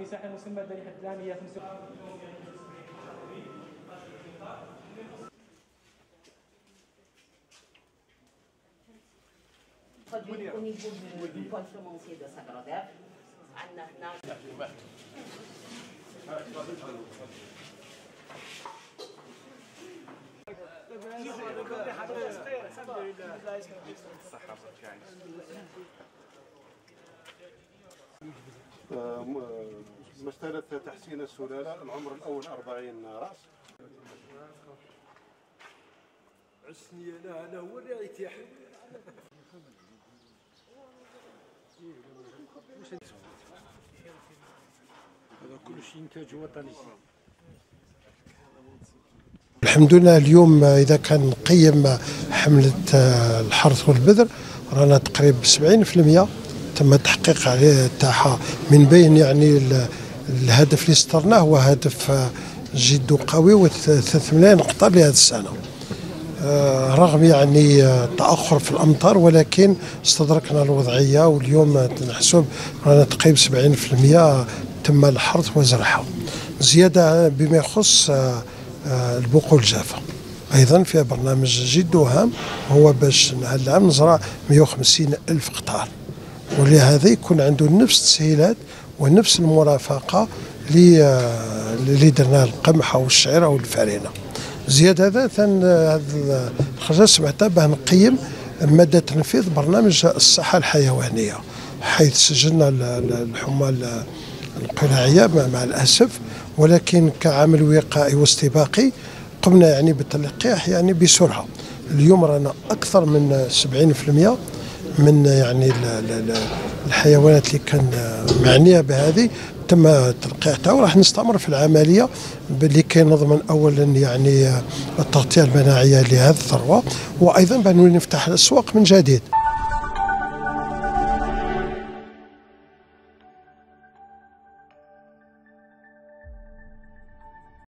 ساحة المسمى الذبيحة الدامية في au niveau du pôle semencier de Sagradec. مسألة تحسين السلالة، العمر الأول 40 رأس. عسني أنا هو اللي يتيح. هذا كل شيء إنتاج وطني. الحمد لله اليوم إذا كان نقيم حملة الحرث والبذر رانا تقريبا 70% تم التحقيق عليه تاعها، من بين يعني الهدف اللي سطرناه هو هدف جد قوي و3 ملايين قطار لهذه السنة، رغم يعني تأخر في الأمطار، ولكن استدركنا الوضعية واليوم نحسب رانا تقريبا 70% تم الحرث وزرعها. زيادة بما يخص البقول الجافة أيضا فيها برنامج جد هام، هو باش هذا العام نزرع 150 ألف قطار، ولهذا يكون عنده نفس التسهيلات ونفس المرافقة اللي درنا القمح أو الشعير أو الفرينة. زيادة هذا الخرجة سمعتها باه نقيم مدى تنفيذ برنامج الصحة الحيوانية، حيث سجلنا الحمى القلاعية مع الأسف، ولكن كعمل وقائي واستباقي قمنا يعني بالتلقيح يعني بسرعة. اليوم رانا أكثر من 70% من يعني الحيوانات اللي كان معنية بهذه تم التلقيح تاعو. راح نستمر في العملية لكي نضمن أولا يعني التغطية المناعية لهذه الثروة، وأيضا بأن نفتح الأسواق من جديد.